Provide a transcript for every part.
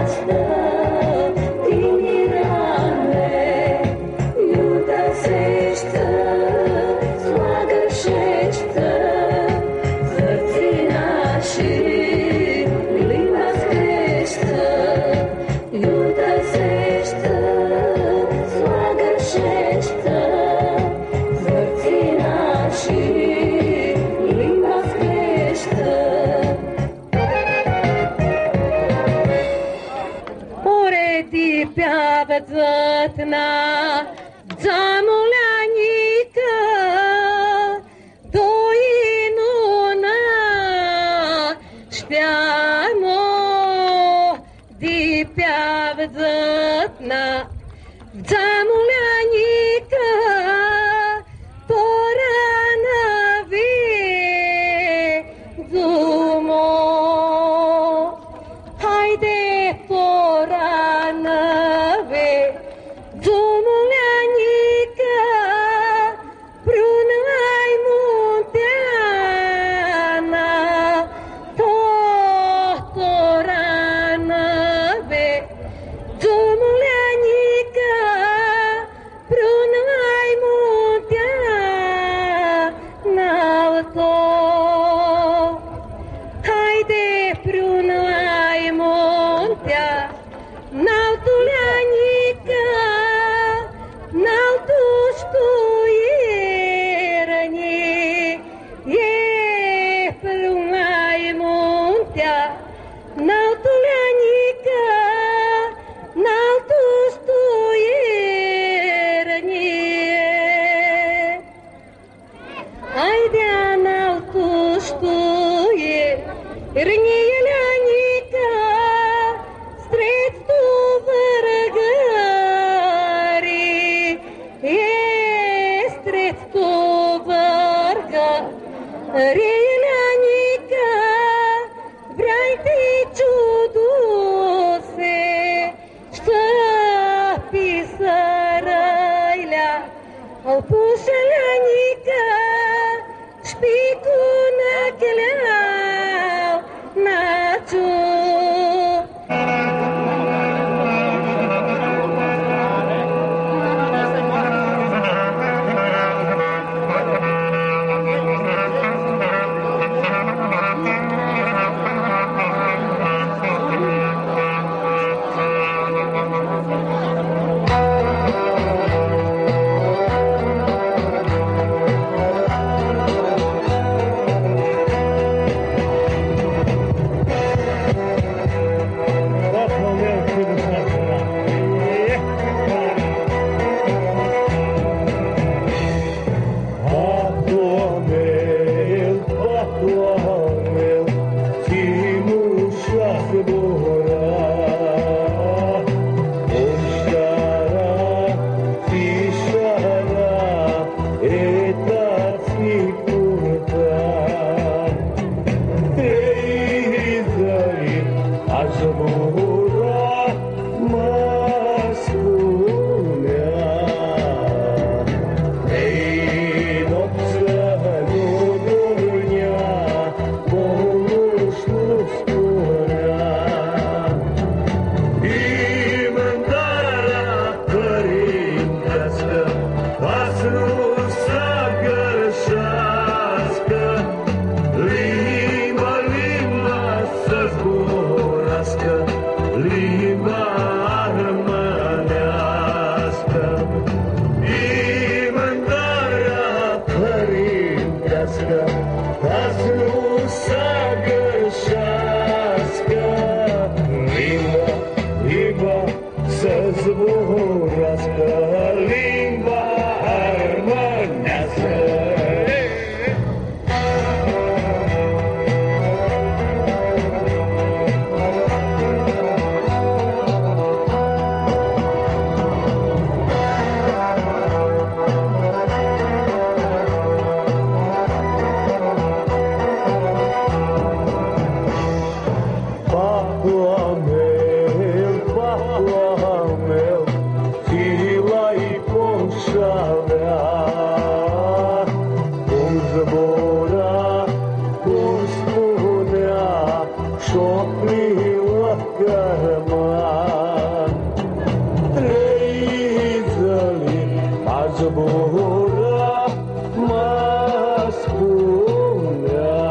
Limba să zburească arman. Trei zăli m-a zbura, mă spunea.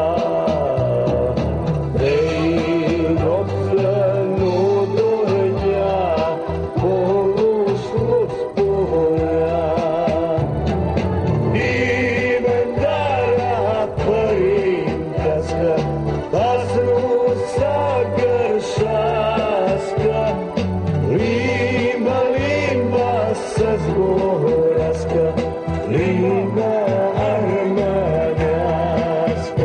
Trei nopți nu dormea, Polus nu spunea. Inventarea părintească, ca să nu se gărșească, limba, limba să zborească, limba armănească.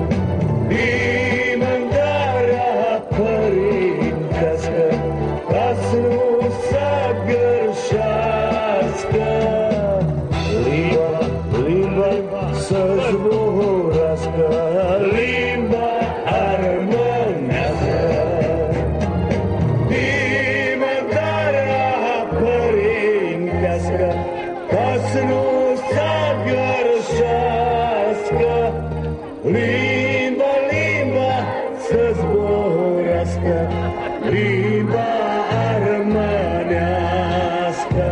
Inventarea părintească, ca să nu se gărșească, limba, limba să zborească, limba armănească. Inventarea părintească, ca să nu se gărșească, limba, limba să zborească, limba armănească.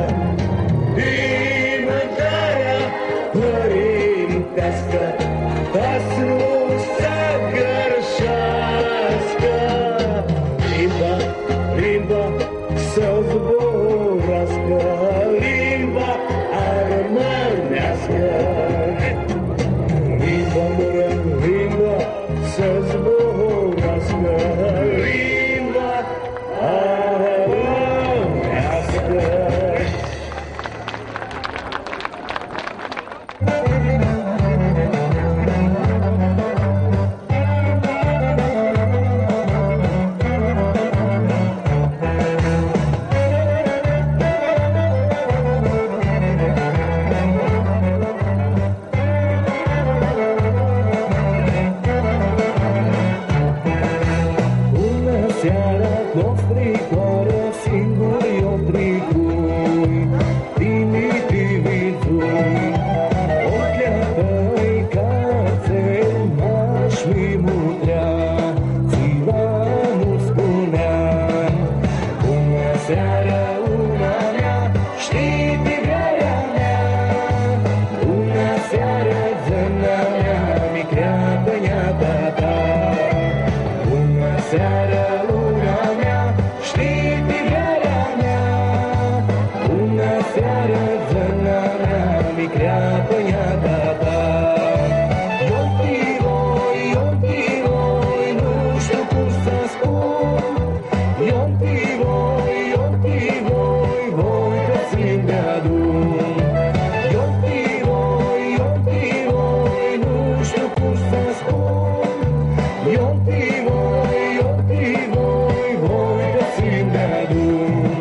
Inventarea părintească, ca să nu se gărșească, limba, limba să zborească, limba armănească. Limba mură, limba să zborească, limba armănească. Bună seara, nostritoare, singuri o tricui, primitivizui. Ochea tăi ca țel m-aș mimutrea, ziua nu spunea. Bună seara, una mea, știi tigarea mea. Bună seara, zâna mea, micrea băiata ta. Bună seara, luna mea, știi tigarea mea. Bună seara, zâna mea, micrea băiata ta. Ion-tiroi, nu știu cum să spun. Ion-tiroi, voi că-ți-mi de-adun. Ion-tiroi, nu știu cum să spun. Ion-tiroi, voi că-ți-mi de-adun.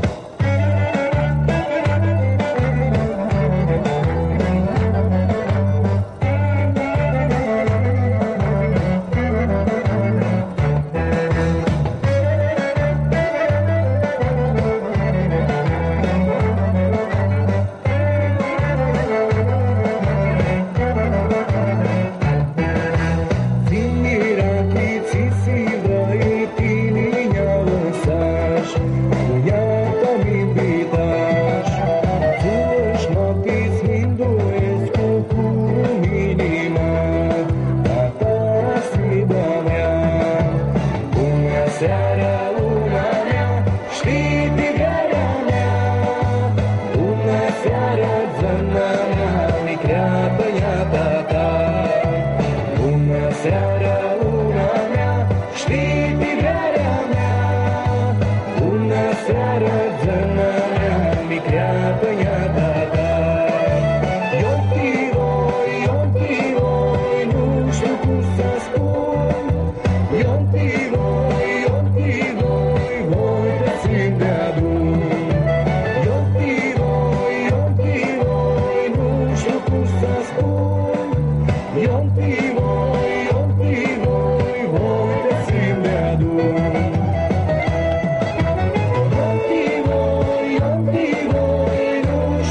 Seara, luna mea, știi tigarea mea. Bună seara, zâna mea, micrea băiata ta. Bună seara, luna mea, știi tigarea mea. Bună seara, zâna mea, micrea băiata ta. Ion-tiroi, nu știu cum să spun. Ion-tiroi, voi că-ți-mi de-adun. Ion-tiroi, nu știu cum să spun. Ion-tiroi, voi că-ți-mi de-adun. Ion-tiroi, nu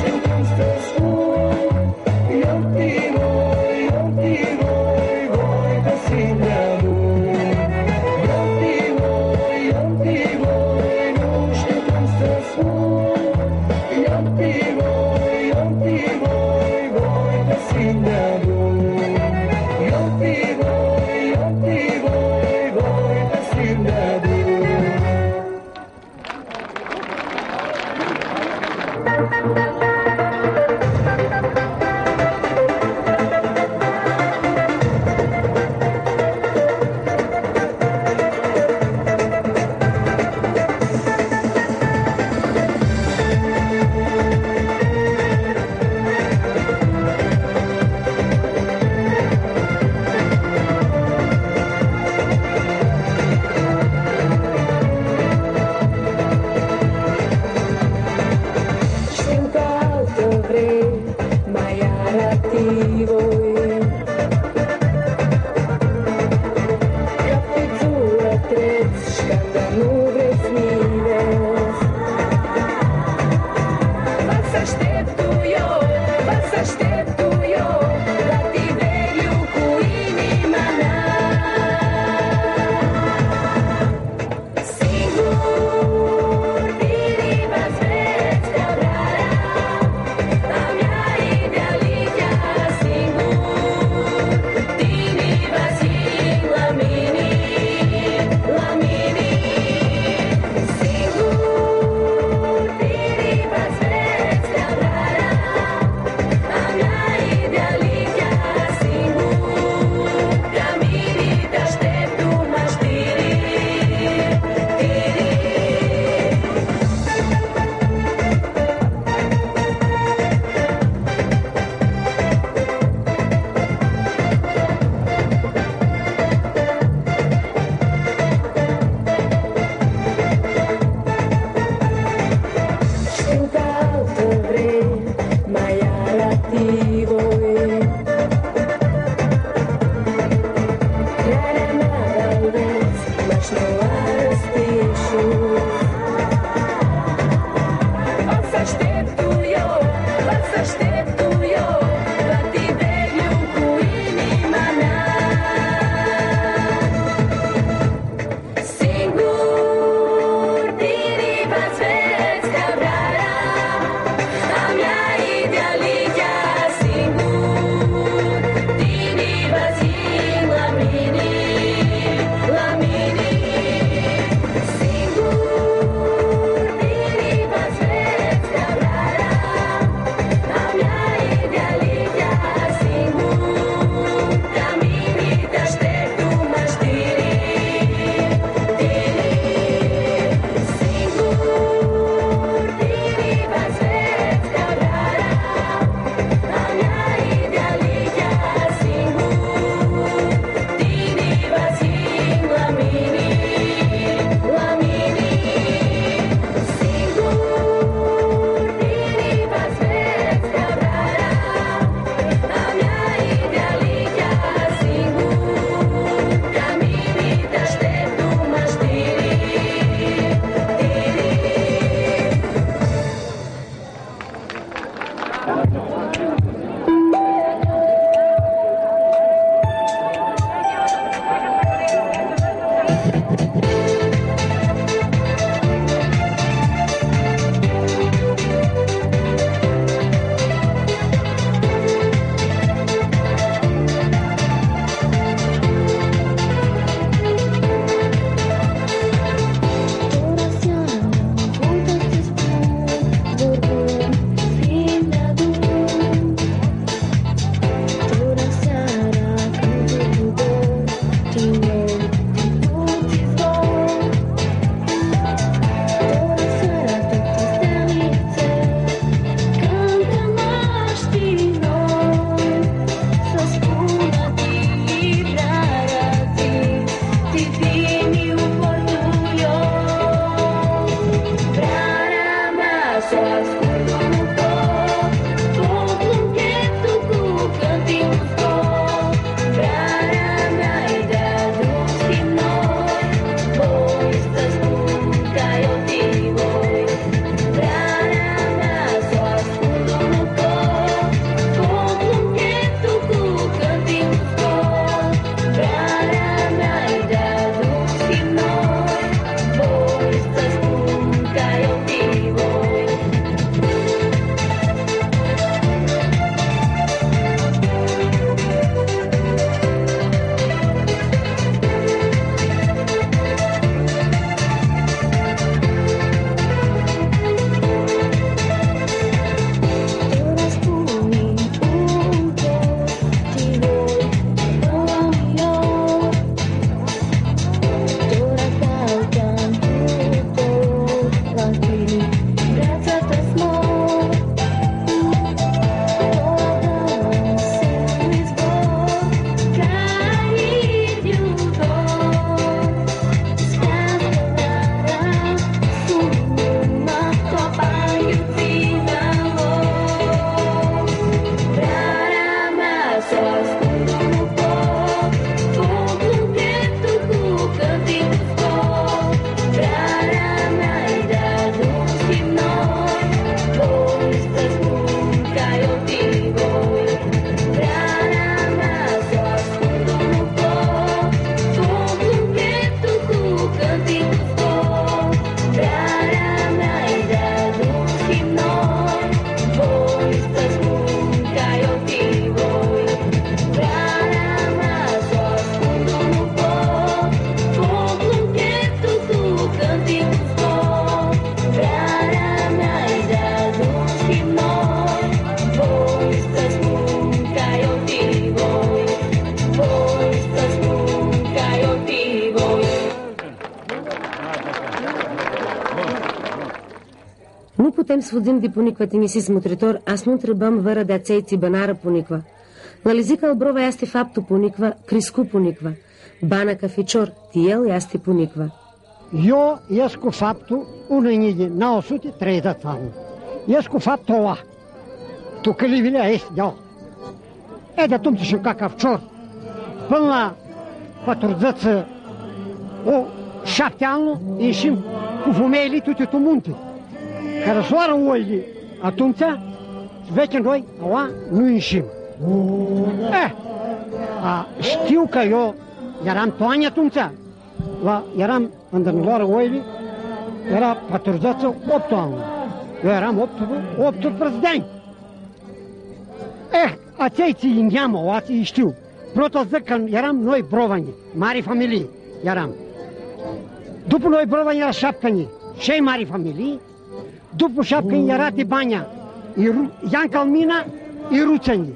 Nu putem să fugim de punicva tinisis mutritor, as nu întrebăm vără de aței țibănară punicva. La lizica albrova este faptul punicva, criscu punicva. Bana ca ficior, el este punicva. Eu ies cu faptul 1930 ani. Ies cu faptul ăla. Tu călivilea este de ăla. E de atunci și ca ficior. Până la 40 o 7 ani ieșim cu femeile toate tu munte. Care soară oile atunci, veche noi, ăla nu ieșim. Știu că eu eram toani atunci. Eram îndărniloară oile, era 48 ani. Eu eram 18 de ani. Acei indiamă, oații știu. Proto zic că eram noi brovani, mari familii eram. După noi brovani era șapcăni, și mari familii. După șapcăni era Tibania, Ianca Almina, și Ruțeni.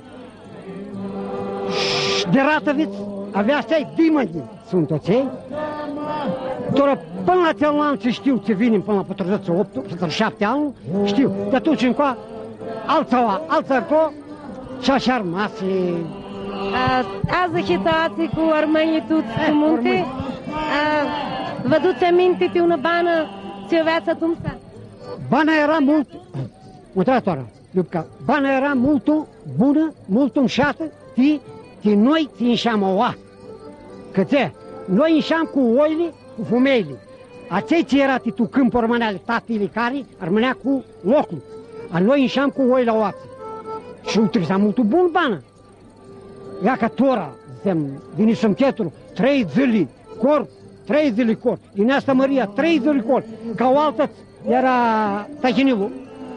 Și de Ratoviț avea cei dimăni, sunt toți ei. Doar până la cel an ce știu ce vine până la 48, 47 ani, știu. De atunci încoa, alța acolo, și așa rămas. Azi situații cu armânii tuți cu munte, vă duți aminte de una bană ce aveați atunci? Bana era mult, moderatoare, bana era mult bună, mult umșată, noi ținșeam oa. Că noi înșeam cu oile, cu femeile. Acei ce era tu câmpul rămâneale, tatile care rămânea cu locul. A noi înșeam cu oile oații. Și utilizam mult bun bană. Ia ca tora, vine sămchetul, 3 zile cor, 3 zile cor. Din asta Maria, 3 zile cor. Ca o altă era Tahinilul.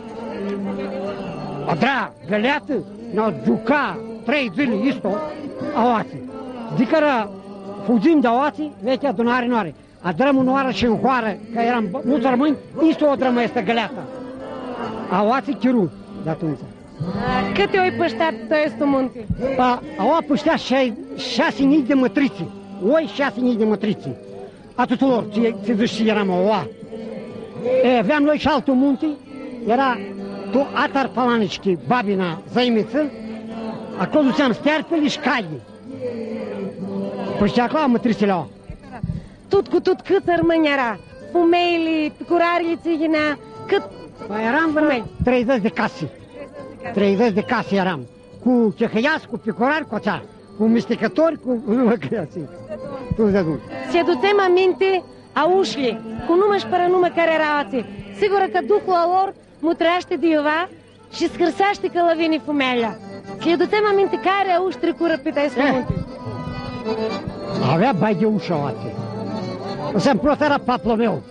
Adra, găleată, ne-au jucat 3 zile isto, aoații. Zică fugim de aoații, veche adunare noare. Adrămul noară și în hoară, că eram mulți rămâni, isto o drămă este găleata. Aoații chiru de atunci. Câte oi păștea tăieți tu munte? Aua păștea 6.000 de mătriți. Oi 6.000 de mătriți. A tuturor, ce zici și eram oa. Aveam noi și altul munte, era tu atar palaniști, babina, zăimiță, acolo duceam sterpele și caii. Păștea acolo mătrițele oa. Tot cu tot cât rămâni era? Fumeile, picurarile țiginea, cât? Eram vreo 30 de case. 30 de case eram. Cu cehăiați, cu picurari, cu țară. Cu mistecători, cu lăcăiații. Se ducem aminte a ușile, cu numă și fără numă care erau ații. Sigură că duhul lor mutreaște de Iova și scârseaște că la vine fumelea. Se ducem aminte care a uși trecură pe tăi munte. Avea bai de ușă ații. Exemplu, era paplul meu.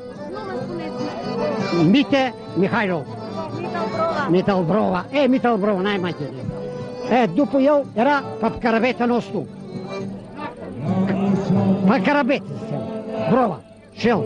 Mite Mihailov. Mitalbrova. Mitalbrova, n-ai mai tine. După el era Papcarabeta nostru. Papcarabeta, Brova, și el.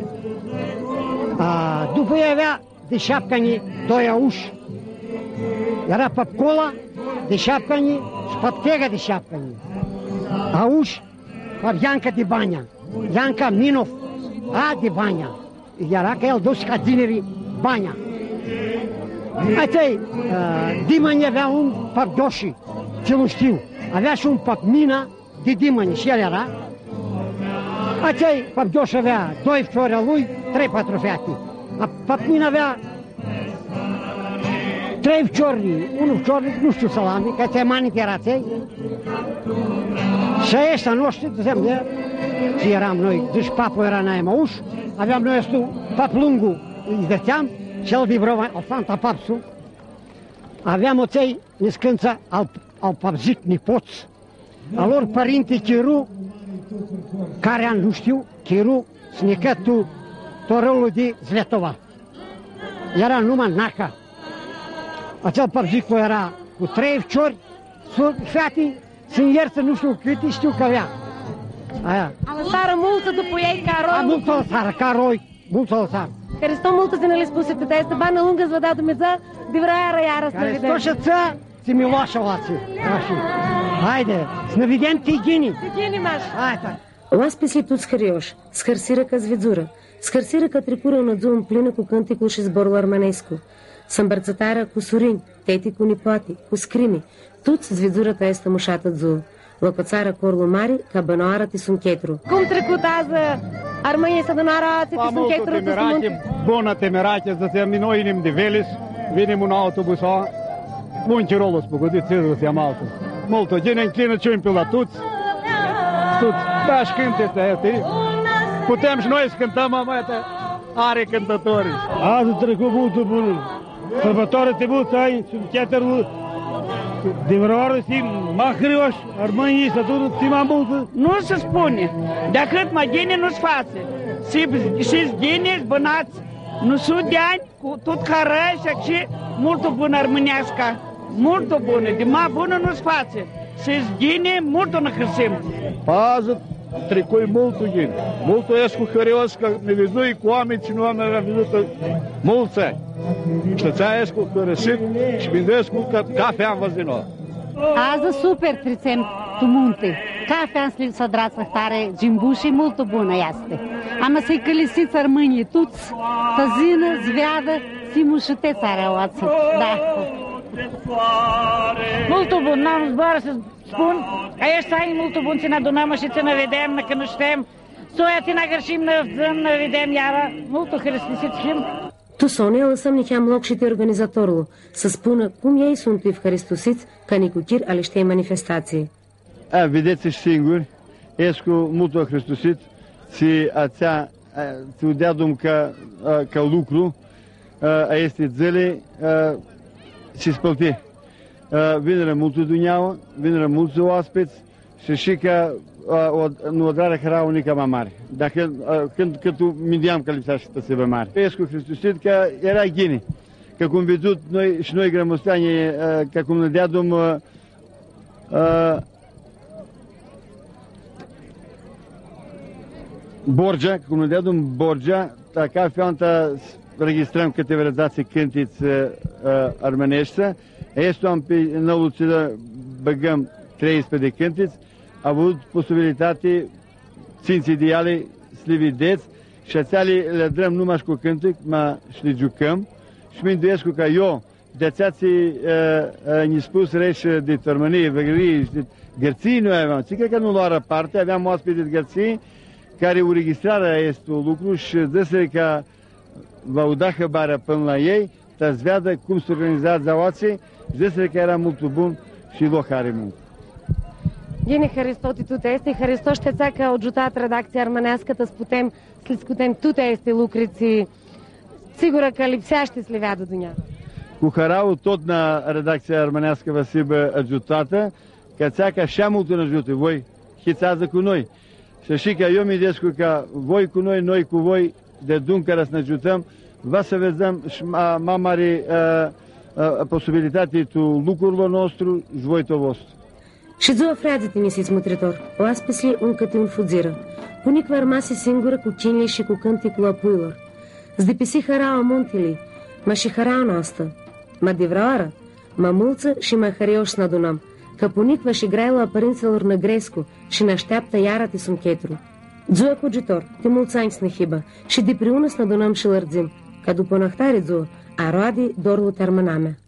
După el avea de șapcani 2 auși. Era Papcola de șapcani și Paptega de șapcani. Auși, Ianca de Bania. Ianca Minov, de Bania. Era că el dus ca tinerii Bania. Acei, Dimani avea un Papdoși, ce nu știu. Avea și un Papmina de Dimani și el era. Acei Papdoși avea 2 fiori al lui, 3-4 fete. Papmina avea 3 fiori, 1 fior, nu știu salami, că ți-ai manit era ței. Și ăștia noștri, de exemplu, ce eram noi, deci papul era Naemauș, aveam noi ăstu Pap Lungu, îi dăteam, și el vibrova, al Santa Papsu. Aveam oței niscânța al Papzic Nipoț, al lor părinte Chiru, care nu știu, Chiru, snicătul Torelul de Zletova. Era numai Naca. Acel Papzic era cu 3 fciori, fete, sunt ierță, nu știu câte, știu că avea. Aia. A lăsară multă după ei ca roi. Multă lăsară, ca roi, multă lăsară. Care stau multă zile le spuse, te este bană lungă, îți vă dau Dumnezeu, de vreo iară să ne vedem. Care stau și ță, ți mi loașă oații. Haide, să ne vedem tigini. Tigini, maș. Haide. Oaspeții tu scărioși, scărsiră că zvedzură, scărsiră că tricură în odziu în plină cu cânticul și zborul armănescu. Să îmbărțătară cu surini, teti cu nipoti, cu scrimi, tuți zvizurata este mușată dzul. Lăcoțară corul mare, ca bănoară ti sunt chetru. Cum trecut azi Armânie să dănoară ti sunt chetru? Bună temerache, să se noi inim de velis, vinim un autobus, munci rolul spăgădit, să se amaltă. Multă gine înclină ciumpi la tuți, da, și cânte este. Putem și noi să cântăm, are cântători. Azi a trecut mult bun. Sărbătoare te mulți ai, sunt chetru. De vreo sim mahrioși, Armânie să tu mai mult. Nu se spune, decât mai gine nu-ți față. Și-ți gine, bănați, nu sunt de ani, cu tot carășa și multă bună armânească, multă bună, de mai bună nu-ți față. Și-ți gine, multă nu hârsim. Azi trecui multul gine, multul ești cu hărios, că ne vizui cu oameni și nu am vizut mulți ani. Și ți-a ești cu hărăsit și vindesc cu cafea în văzino. Azi super tricem tu munte. Cafea în slip să drață tare, gimbușii, multă bună este. Am să-i călisiți Armânie, tuți, tăzină, zveadă, si mușuteți are oață. Da. Multă bun, n-am zboară să spun, că ești să ai multă bun, ți ne adunăm și ți ne vedem, că nu știm. Soia ți ne gărșim, ne vedem iară, multă hărăstisiți și Tu, Sonia, lăsăm nicheam loc și te organizatorul să spună cum ei sunt evharistusiți ca nicuchir ale ștei manifestații. Vedeți și singuri, ești cu multul hristusit, ți dea dum ca lucru, este zile, și spălti. Vineră multul duneaua, vineră mulți oaspeți și că nu odrare hăra unica mai mare. Dacă când tu mindeam că lipsea și tăsebă mare. Ești cu Hristusit că era ghine. Că cum văzut noi și noi grămăsteanii, că cum ne dea dum Borgia, cum ne dea dum Borgia, ca fianta registrăm câteva redații cântiți armenești. Este am pe Năluțilă băgăm 13 de cântiți, a avut posibilitate ținți ideale să le vedeți și ațeale le dăm numai cu cântic, și le jucăm și mă îndoiesc că eu, de ațeații ne spus reși de tărmănie, văgării și de gărții noi aveam. Țică că nu luară parte, aveam oaspete de gărții care o registrarea este un lucru și dăsă că va da hăbarea până la ei, să vedă cum se organizează oații și dăsă că era mult bun și loc are mult. Gine Hristoти туте este, Hristos ștețea că au ajutat redacția armânească să putem să le scutem tuте este lucriți. Sigură că lipsește să le vadă dunia. Cu Harau tot na redacția armânească va fi ajutată, că țeacă așa mult în ajută. Voi hițează cu noi. Și că eu mi descu că voi cu noi, noi cu voi, de dun care să ne ajutăm, va să vedem și mai mare posibilitate tu lucrurilor nostru și voi to vostru. Și ziua frații misiți mutritor, oaspeții încă te înfuziră. Bunicul rămase singură cu chinile și cu cânticul apuilor. Zdepisi hăraua muntelii, ma și hăraua noastră. Ma de vreoară, ma mulță și mai hărioși ne adunăm, că bunicul și graiul părinților năgrescu și ne așteaptă iară te sunt chetru. Ziua cugitor, te mulți ani să ne hibă și de preună să ne adunăm și lărzim, ca după năhtare ziua, a roade dorul termânamea.